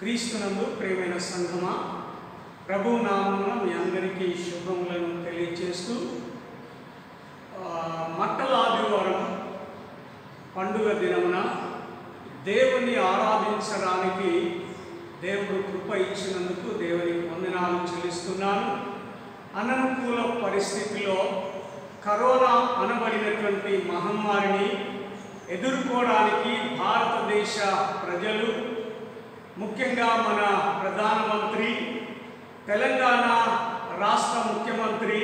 క్రీస్తునందు ప్రియమైన సంఘమా, ప్రభు నామమున మీ అందరికీ శుభములను తెలియజేస్తూ మట్టల ఆదివారం పండుగ దినమున దేవుని ఆరాధించడానికి దేవుడు కృప ఇచ్చినందుకు దేవునికి వందనాలు చెల్లిస్తున్నాను. అననుకూల పరిస్థితిలో కరోనా అనబడినటువంటి మహమ్మారిని ఎదుర్కోవడానికి భారతదేశ ప్రజలు, ముఖ్యంగా మన ప్రధానమంత్రి, తెలంగాణ రాష్ట్ర ముఖ్యమంత్రి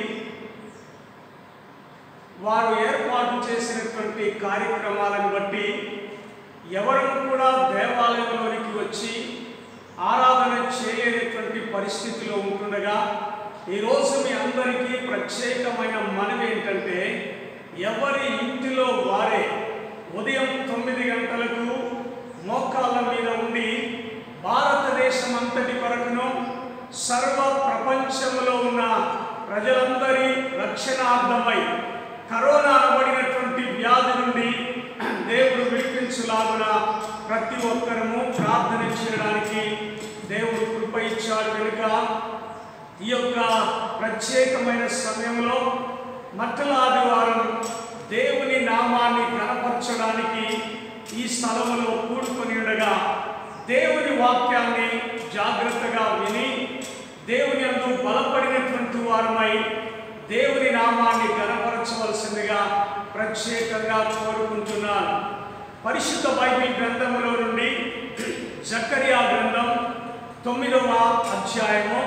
వారు ఏర్పాటు చేసినటువంటి కార్యక్రమాలను బట్టి ఎవరు కూడా దేవాలయంలోనికి వచ్చి ఆరాధన చేయలేనటువంటి పరిస్థితిలో ఉంటుండగా ఈరోజు మీ అందరికీ ప్రత్యేకమైన మనవి ఏంటంటే, ఎవరి ఇంటిలో వారే ఉదయం 9 గంటలకు మోకాళ్ళ మీద ఉండి భారతదేశం అంతటి కొరకును సర్వ ప్రపంచంలో ఉన్న ప్రజలందరి రక్షణార్థమై కరోనా అనబడినటువంటి వ్యాధి నుండి దేవుడు విడిపించులాగున ప్రతి ఒక్కరము ప్రార్థన చేయడానికి దేవుడు కృప ఇచ్చాడు. కనుక ఈ యొక్క ప్రత్యేకమైన సమయంలో మట్టల ఆదివారం దేవుని నామాన్ని కనపరచడానికి ఈ స్థలంలో కూడుకొని ఉండగా దేవుని వాక్యాన్ని జాగ్రత్తగా విని దేవుని యందు బలపడినటువంటి వారమై దేవుని నామాన్ని కనపరచవలసిందిగా ప్రత్యేకంగా కోరుకుంటున్నాను. పరిశుద్ధ బైబిల్ గ్రంథములో నుండి జకరియా గ్రంథం 9వ అధ్యాయము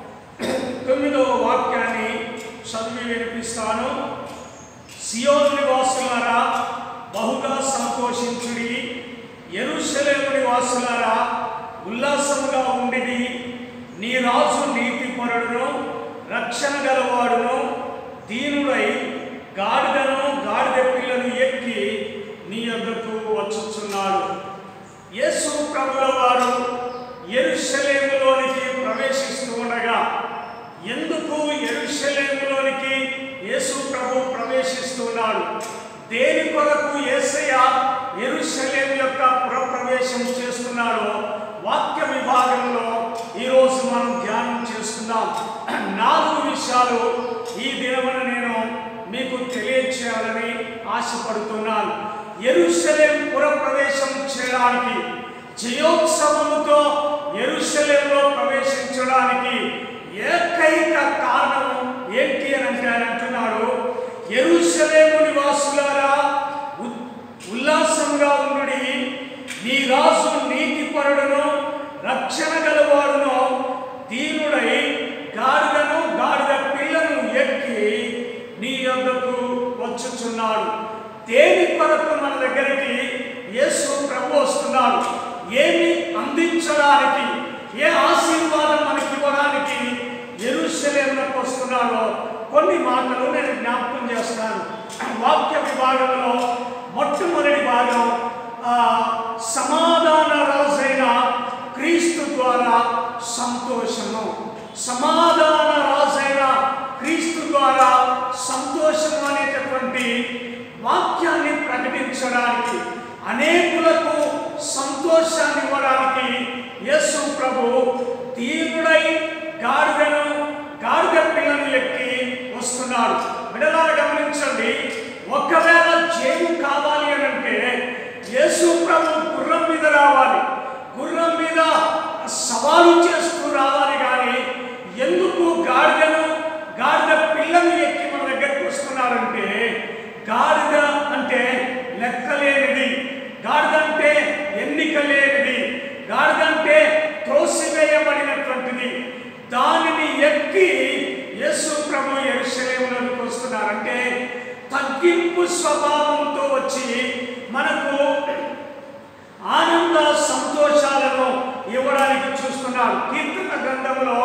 9వ వాక్యాన్ని చదివి వినిపిస్తాను. సియోను నివాసులారా బహుగా సంతోషించుడి, యెరూషలేము నివాసులారా ఉల్లాసముగా ఉండిడి. నీ రాజు నీతిపరుడును రక్షణ గలవాడును దీనుడై గాడిదను గాడిద పిల్లను ఎక్కి నీ యొద్దకు వచ్చుచున్నాడు. యేసు ప్రభుల వారు యెరూషలేములోనికి ప్రవేశిస్తూ ఉండగా, ఎందుకు యెరూషలేములోనికి యేసు ప్రభు ప్రవేశిస్తున్నాడు, దేని కొరకు యేసయ్య యెరూషలేము యొక్క పురప్రవేశం చేస్తున్నాడో వాక్య విభాగంలో ఈరోజు మనం ధ్యానం చేసుకుందాం. 4 విషయాలు ఈ దినమున నేను మీకు తెలియచేయాలని ఆశపడుతున్నాను. యెరూషలేము పురప్రవేశం చేయడానికి, జయోత్సవముతో యెరూషలేములో ప్రవేశించడానికి ఏకైక కారణం ఏంటి అని అంటే ఆయన అంటున్నాడు, యెరూషలేము నివాసులారా ఉల్లాసంగా ఉండుడి, నీ రాజు నీతిపరుడును రక్షణ గలవాడును దీనుడై గాడిదను గాడిద పిల్లను ఎక్కి నీ యొద్దకు వచ్చుచున్నాడు. దేని కొరకు మన దగ్గరికి యేసు ప్రభు వస్తున్నాడు? ఏమి అందించడానికి, ఏ ఆశీర్వాదం మనకి ఇవ్వడానికి యెరూషలేమునకు వస్తున్నాడో కొన్ని మాటలు నేను జ్ఞాపకం చేస్తాను. వాక్య విభాగంలో మొట్టమొదటి భాగం సమాధాన రాజైన క్రీస్తు ద్వారా సంతోషము. సమాధాన రాజైన క్రీస్తు ద్వారా సంతోషము అనేటటువంటి వాక్యాన్ని ప్రకటించడానికి, అనేకులకు సంతోషాన్ని ఇవ్వడానికి యేసు ప్రభు దీనుడై గాడిదను గాడిద పిల్లను ఎక్కి వస్తున్నాడు. విడలారా గమనించండి, ఒకవేళ జయము కావాలి అని అంటే యేసు ప్రభు గుర్రం మీద రావాలి, గుర్రం మీద సవాలు చేస్తూ రావాలి. కానీ ఎందుకు గాడిదను గాడిద పిల్లను ఎక్కి మన దగ్గరికి వస్తున్నారంటే, గాడిద అంటే లెక్కలేనిది, గాడిద అంటే ఎన్నిక లేనిది, గాడిద అంటే త్రోసివేయబడినటువంటిది. దానిని ఎక్కి యేసు ప్రభు యెరూషలేములోకి వస్తున్నారంటే తగ్గింపు స్వభావంతో వచ్చి మనకు ఆనంద సంతోషాలను ఇవ్వడానికి చూస్తున్నాడు. కీర్తన గ్రంథంలో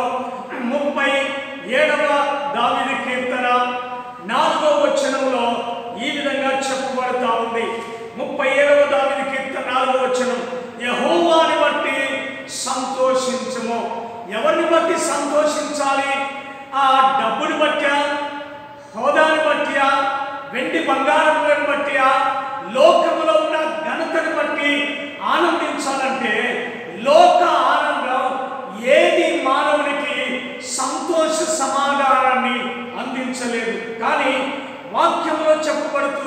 37వ దావీదు కీర్తన 4వ వచనంలో ఈ విధంగా చెప్పబడతా ఉంది. 37వ దావీదు కీర్తన 4వ వచనం, యెహోవాని బట్టి సంతోషించుము. ఎవరిని బట్టి సంతోషించాలి? ఆ డబ్బుని బట్టా, హోదాని బట్టియా, వెండి బంగారములను బట్టియా, లోకములో ఉన్న ఘనతను బట్టి ఆనందించాలంటే లోక ఆనంద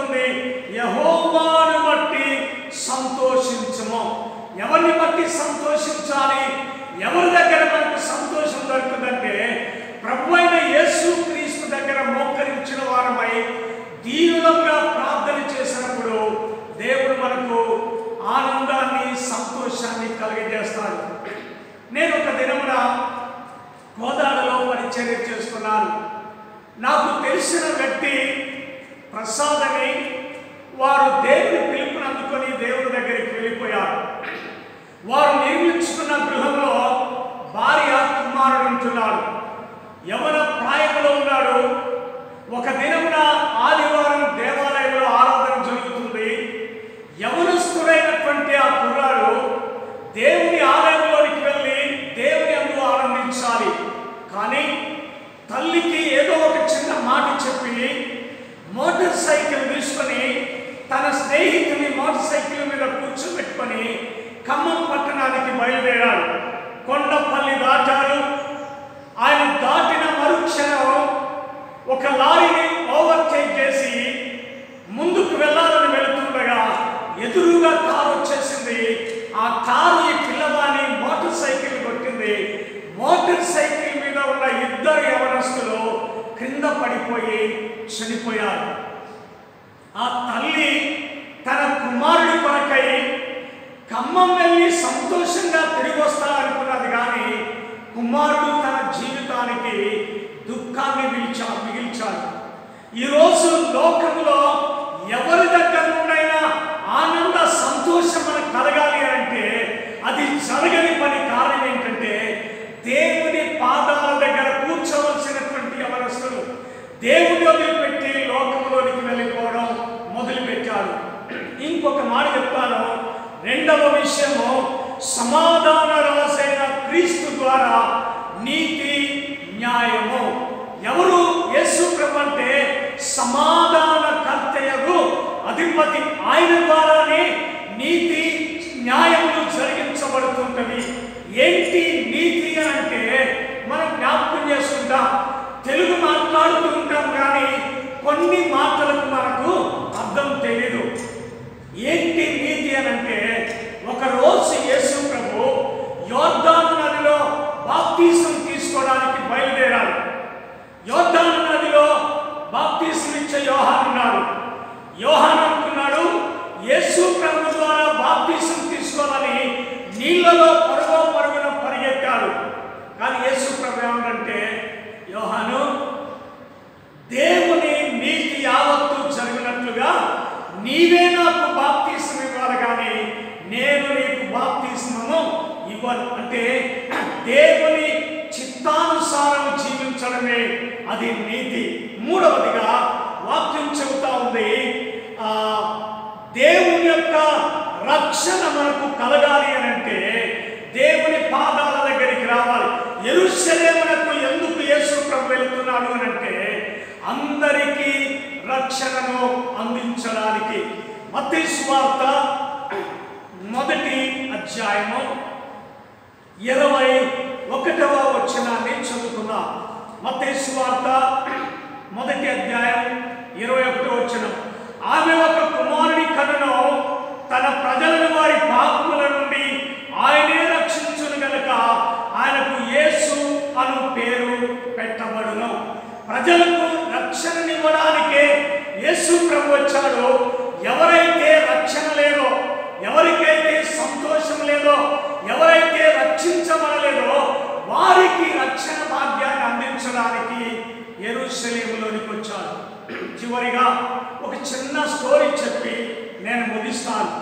చదువుతుంది, యెహోవాను బట్టి సంతోషించుము. ఎవరిని బట్టి సంతోషించాలి? ఎవరి దగ్గర మనకు సంతోషం దొరుకుతుందంటే ప్రభువైన యేసుక్రీస్తు దగ్గర మోకరించిన వారమై దీనులంగా ప్రార్థన చేసినప్పుడు దేవుడు మనకు ఆనందాన్ని, సంతోషాన్ని కలిగజేస్తాడు. నేను ఒక దినమున కోదాడలో పరిచర్య చేస్తున్నాను. నాకు తెలిసిన వ్యక్తి ప్రసాద్ అని, వారు దేవుని పిలుపుని అందుకొని దేవుడి దగ్గరికి వెళ్ళిపోయారు. వారు నిర్మించుకున్న గృహంలో భార్య, కుమారుడు ఉంటున్నాడు. యవన ప్రాయంలో ఉన్నాడు. ఒక దినమున ఆదివారం దేవాలయంలో ఆరాధన జరుగుతుంది. యవనస్తుడైనటువంటి ఆ కుర్రాడు దేవుని ఆలయంలోనికి వెళ్ళి దేవుని అందు ఆనందించాలి. కానీ తల్లికి ఏదో ఒక చిన్న మాట చెప్పి మోటార్ సైకిల్ తీసుకొని తన స్నేహితుని మోటార్ సైకిల్ మీద కూర్చోబెట్టుకొని ఖమ్మం పట్టణానికి బయలుదేరాడు. కొండపల్లి దాటారు. ఆయన దాటిన మరుక్షణం ఒక లారీని ఓవర్టేక్ చేసి ముందుకు వెళ్ళాలని వెళుతుండగా ఎదురుగా కారు వచ్చేసింది. ఆ కారు ఈ పిల్లవాడిని మోటార్ సైకిల్ కొట్టింది. మోటార్ సైకిల్ మీద ఉన్న ఇద్దరు యవనస్తులు క్రింద పడిపోయి చనిపోయారు. ఆ తల్లి తన కుమారుడి కొరకై ఖమ్మం వెళ్ళి సంతోషంగా తిరిగి వస్తారనుకున్నది. కానీ కుమారుడు తన జీవితానికి దుఃఖాన్ని మిగిల్చాడు. ఈరోజు లోకంలో ఎవరి దగ్గర నుండైనా ఆనంద సంతోషం మనకు కలగాలి అంటే అది జరగని పని. కారణం ఏంటంటే దేవుని పాదాల దగ్గర కూర్చోవలసినటువంటి యవనస్తులు దేవుని వదిలిపెట్టి లోకంలోనికి వెళ్ళిపోవడం మొదలుపెట్టాడు. ఇంకొక మాట చెప్తాను. రెండవ విషయము, సమాధాన రాజైన క్రీస్తు ద్వారా నీతి, న్యాయము. ఎవరు? యేసు ప్రభు అంటే సమాధాన కర్తయగు అధిపతి. ఆయన ద్వారానే నీతి, న్యాయములు జరిగించబడుతుంటవి. ఏంటి నీతి అంటే మనం జ్ఞాపకం చేసుకుంటాం, తెలుగు మాట్లాడుతూ ఉంటాం, కానీ కొన్ని మాటలకు మనకు అర్థం తెలియదు. ఏంటి నీతి అంటే, ఒకరోజు యేసు ప్రభు యోర్దాను నదిలో బాప్తిసం తీసుకోవడానికి బయలుదేరాడు. యోర్దాను నదిలో బాప్తిసం ఇచ్చే యోహాను ఉన్నాడు. యోహాను అనుకున్నాడు యేసు ప్రభు ద్వారా బాప్తిసం తీసుకోవాలని నీళ్లలో పరుగున పరిగెత్తాడు. కానీ యేసు ప్రభు ఏమంటే, యోహాను, దేవుని నీతి యావత్తు జరిగినట్లుగా నీవే నాకు బాప్తిసం ఇవ్వాలి, కానీ నేను నీకు బాప్తిస్మము ఇవ్వను. అంటే దేవుని చిత్తానుసారం జీవించడమే అది నీతి. మూడవదిగా వాక్యం చెబుతా ఉంది, దేవుని యొక్క రక్షణ మనకు కలగాలి అని అంటే దేవుని పాదాల దగ్గరికి రావాలి. యెరూషలేమునకు ఎందుకు యేసు ప్రభు వెళ్తున్నాడు అని అంటే అందరికీ రక్షణను అందించడానికి. మత్తయి సువార్త 1వ అధ్యాయము 21వ వచనాన్ని చదువుకుందాం. మత్తయి సువార్త 1వ అధ్యాయం 21వ వచనం. ఆమె ఒక కుమారుని కనును, తన ప్రజలను వారి పాపముల నుండి ఆయనే రక్షించును గనుక ఆయనకు యేసు అను పేరు పెట్టబడును. ప్రజలకు రక్షణనివ్వడానికే యేసు ప్రభు వచ్చాడు. ఎవరైతే రక్షణ లేదో, ఎవరికైతే సంతోషం లేదో, ఎవరైతే రక్షించబడలేదో వారికి రక్షణ భాగ్యాన్ని అందించడానికి యెరూషలేములోనికి వచ్చాడు. చివరిగా ఒక చిన్న స్టోరీ చెప్పి నేను ముగిస్తాను.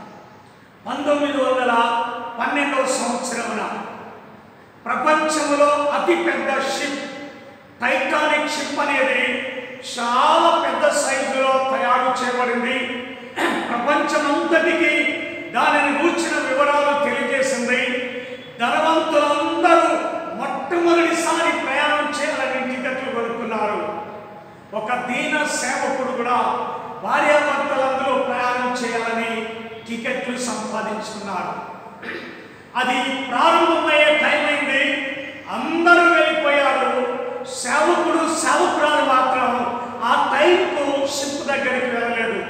1912వ సంవత్సరమున ప్రపంచంలో అతిపెద్ద షిప్ టైటానిక్ షిప్ అనేది చాలా పెద్ద సైజులో తయారు చేయబడింది. ప్రపంచమంతటికి దానిని గూర్చిన వివరాలు తెలియజేసింది. ధనవంతులందరూ మొట్టమొదటిసారి ప్రయాణం చేయాలని టికెట్లు కొనుక్కున్నారు. ఒక దీన సేవకుడు కూడా భార్యాభర్తలందరూ ప్రయాణం చేయాలని టికెట్లు సంపాదించుకున్నారు. అది ప్రారంభమయ్యే టైం అయింది. అందరూ వెళ్ళిపోయారు. సేవకుడు, సేవకురాలు మాత్రం ఆ టైంకు షిప్ దగ్గరికి వెళ్ళలేదు.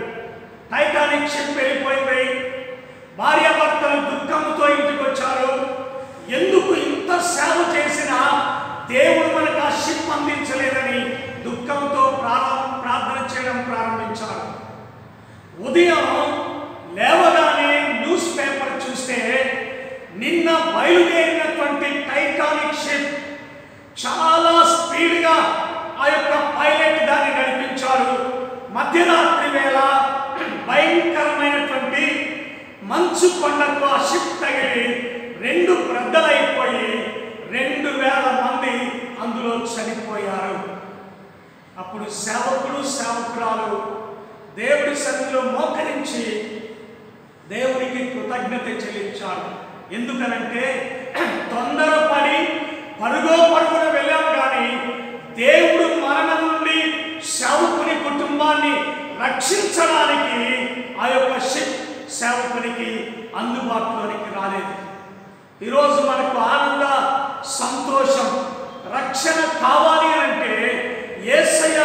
బయలుదేరినటువంటి టైటానిక్ షిప్ చాలా స్పీడ్గా ఆ యొక్క పైలట్ దాన్ని నడిపించారు. మధ్యరాత్రి వేళ భయంకరమైనటువంటి మంచు కొండకు ఆ షిప్ తగిలి 2 బ్రద్దలైపోయి 2000 మంది అందులో చనిపోయారు. అప్పుడు సేవకుడు సేవకురాలు దేవుడి సన్నిధిలో మోకరించి దేవునికి కృతజ్ఞత చెల్లించారు. ఎందుకనంటే తొందరపడి పరుగున వెళ్ళాం, కానీ దేవుడు మరణం నుండి సేవకుని కుటుంబాన్ని రక్షించడానికి ఆ యొక్క షిప్ సేవకునికి అందుబాటులోనికి రాలేదు. ఈరోజు మనకు ఆనంద సంతోషం రక్షణ కావాలి అంటే యేసయ్య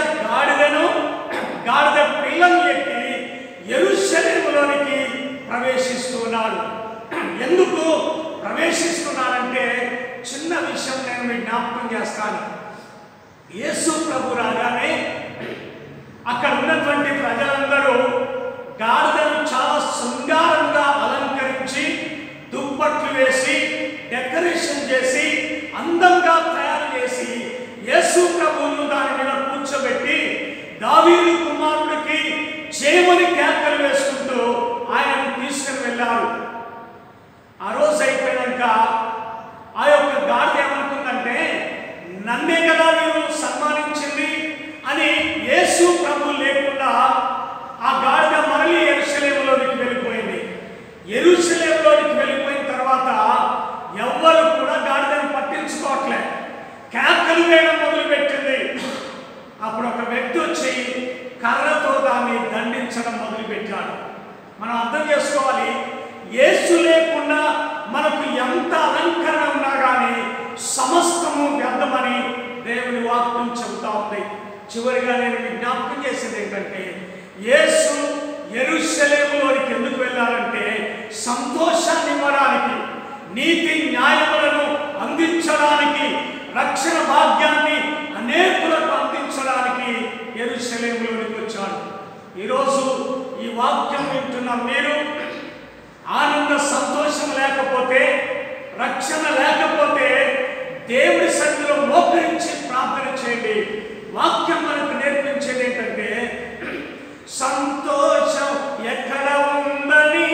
గాడిద పిల్లను ఎక్కి యెరూషలేములోనికి ప్రవేశిస్తున్నాడు. ఎందుకు ప్రవేశిస్తున్నాడంటే చిన్న విషయం నేను మీకు జ్ఞాపకం చేస్తాను. యేసు ప్రభు రాగానే అక్కడ ఉన్నటువంటి ప్రజలందరూ గాడిదను చాలా శృంగారంగా అలంకరించి దుప్పట్లు వేసి డెకరేషన్ చేసి అందంగా తయారు చేసి యేసు ప్రభువును దాని మీద కూర్చోబెట్టి దావీదు కుమారుడికి చేయమని కేకలు వేసుకుంటూ ఆయనను తీసుకుని వెళ్ళారు. ఆ రోజు అయిపోయాక ఆ యొక్క గాడిద ఏమనుకుందంటే నన్నే కదా మీరు సన్మానించింది అని యేసు ప్రభు లేకుండా ఆ గాడిద మరలి యెరూషలేములోనికి వెళ్ళిపోయింది. యెరూషలేములోనికి వెళ్ళిపోయిన తర్వాత ఎవ్వరు కూడా గాడిదను పట్టించుకోవట్లే, కేకలు వేయడం మొదలుపెట్టింది. అప్పుడు ఒక వ్యక్తి వచ్చి కర్రతో దాన్ని దండించడం మొదలుపెట్టాడు. మనం అర్థం చేసుకోవాలి, యేసు లేకుండా మనకు ఎంత అలంకరణ ఉన్నా కానీ సమస్తము వ్యర్థమని దేవుని వాక్యం చెబుతా ఉంది. చివరిగా నేను జ్ఞాపకం చేసేది ఏంటంటే యేసు యెరూషలేములోనికి ఎందుకు వెళ్ళాలంటే సంతోషాన్ని ఇవ్వడానికి, నీతి న్యాయములను అందించడానికి, రక్షణ భాగ్యాన్ని అనేకులకు అందించడానికి యెరూషలేములోనికి వచ్చాడు. ఈరోజు ఈ వాక్యం వింటున్న మీరు ఆనంద సంతోషం లేకపోతే, రక్షణ లేకపోతే దేవుడి సన్నిధిలో మోకరించి ప్రార్థన చేయండి. వాక్యం మనకు నేర్పించేది ఏంటంటే సంతోషం ఎక్కడ ఉందని,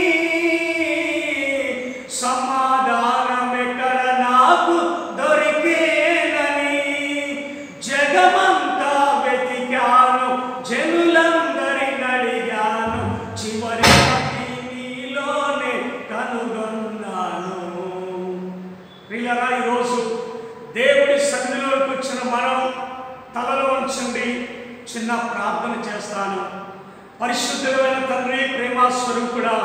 సమాధానం ఎక్కడ నాకు దొరికేనని జగమంతా వెతికాను, జనులందరిని అడిగాను, చివరికి నీలోనే కనుగొన్నాను. ప్రియులారా, ఈరోజు దేవుడి సన్నిధిలోకి వచ్చిన మనం తలలో ఉంచండి, చిన్న ప్రార్థన చేస్తాను. పరిశుద్ధమైన తండ్రి, ప్రేమ స్వరూపుడా,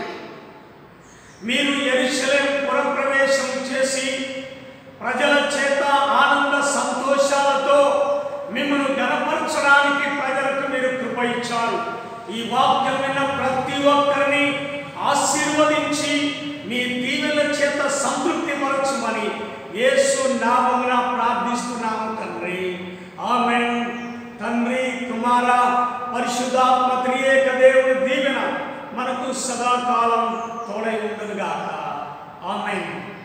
మీరు యెరూషలేము పురప్రవేశం చేసి ప్రజల చేత ఆనంద సంతోషాలతో మిమ్మల్ని గణపరచడానికి ప్రజలకు మీరు కృప ఇచ్చారు. ఈ వాక్యం విన్న ప్రతి ఒక్కరిని ఆశీర్వదించి మీ దీవెనల చేత సంతృప్తి పరచమని యేసు నామమున ప్రార్థిస్తున్నాము తండ్రి. ఆమేన్. తండ్రి, కుమార, పరిశుద్ధాత్మ త్రియేక దేవుని దీవెన మనకు సదాకాలం తోడై ఉండుగాక. ఆమేన్.